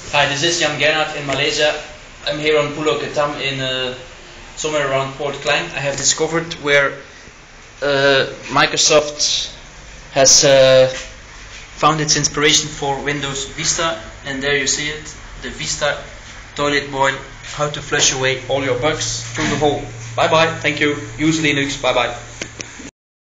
Hi, this is Jan Gernhardt in Malaysia. I'm here on Pulau Ketam in somewhere around Port Klang. I have discovered where Microsoft has found its inspiration for Windows Vista, and there you see it, the Vista toilet bowl, how to flush away all your bugs through the hole. Bye bye, thank you, use Linux, bye bye.